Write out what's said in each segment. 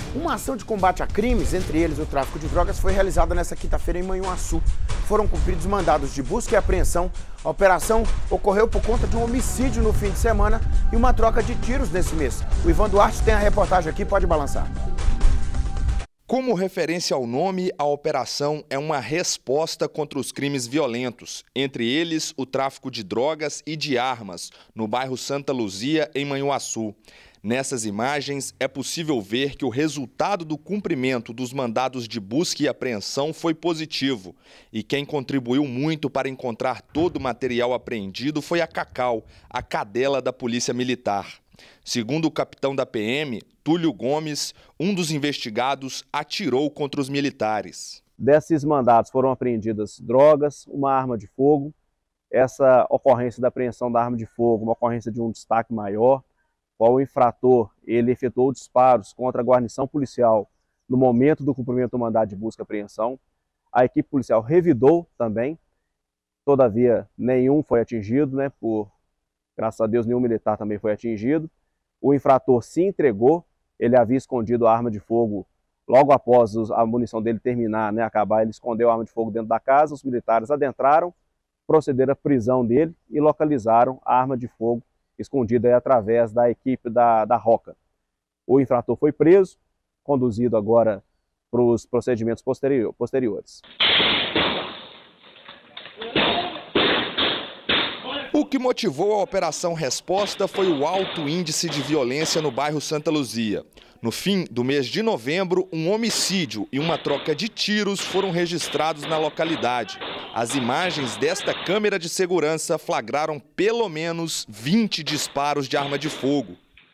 Uma ação de combate a crimes, entre eles o tráfico de drogas, foi realizada nesta quinta-feira em Manhuaçu. Foram cumpridos mandados de busca e apreensão. A operação ocorreu por conta de um homicídio no fim de semana e uma troca de tiros nesse mês. O Ivan Duarte tem a reportagem aqui, pode balançar. Como referência ao nome, a operação é uma resposta contra os crimes violentos, entre eles o tráfico de drogas e de armas, no bairro Santa Luzia, em Manhuaçu. Nessas imagens, é possível ver que o resultado do cumprimento dos mandados de busca e apreensão foi positivo. E quem contribuiu muito para encontrar todo o material apreendido foi a Cacau, a cadela da Polícia Militar. Segundo o capitão da PM, Túlio Gomes, um dos investigados atirou contra os militares. Desses mandados foram apreendidas drogas, uma arma de fogo. Essa ocorrência da apreensão da arma de fogo, uma ocorrência de um destaque maior, qual o infrator ele efetuou disparos contra a guarnição policial no momento do cumprimento do mandado de busca e apreensão. A equipe policial revidou também, todavia nenhum foi atingido, graças a Deus nenhum militar também foi atingido. O infrator se entregou, ele havia escondido a arma de fogo logo após a munição dele terminar, acabar, ele escondeu a arma de fogo dentro da casa, os militares adentraram, procederam à prisão dele e localizaram a arma de fogo escondida através da equipe da ROCA. O infrator foi preso, conduzido agora para os procedimentos posteriores. O que motivou a Operação Resposta foi o alto índice de violência no bairro Santa Luzia. No fim do mês de novembro, um homicídio e uma troca de tiros foram registrados na localidade. As imagens desta câmera de segurança flagraram pelo menos 20 disparos de arma de fogo.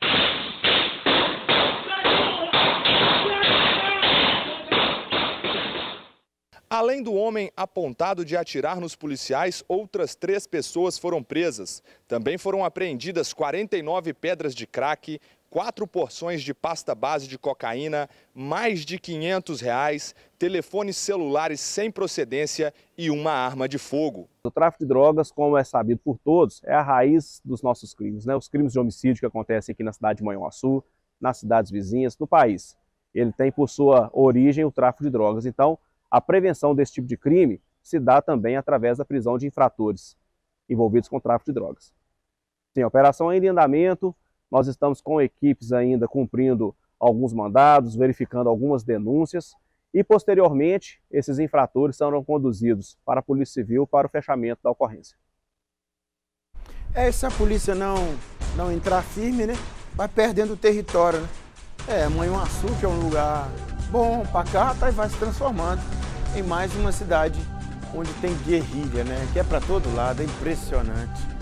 Além do homem apontado de atirar nos policiais, outras 3 pessoas foram presas. Também foram apreendidas 49 pedras de crack, 4 porções de pasta base de cocaína, mais de R$500, telefones celulares sem procedência e uma arma de fogo. O tráfico de drogas, como é sabido por todos, é a raiz dos nossos crimes, Os crimes de homicídio que acontecem aqui na cidade de Manhuaçu, nas cidades vizinhas, no país. Ele tem por sua origem o tráfico de drogas. Então, a prevenção desse tipo de crime se dá também através da prisão de infratores envolvidos com tráfico de drogas. Sim, a operação ainda em andamento, nós estamos com equipes ainda cumprindo alguns mandados, verificando algumas denúncias e, posteriormente, esses infratores serão conduzidos para a Polícia Civil para o fechamento da ocorrência. Se a polícia não entrar firme, vai perdendo o território, Manhuaçu, que é um lugar bom, pacato, e vai se transformando em mais uma cidade onde tem guerrilha, que é para todo lado, é impressionante.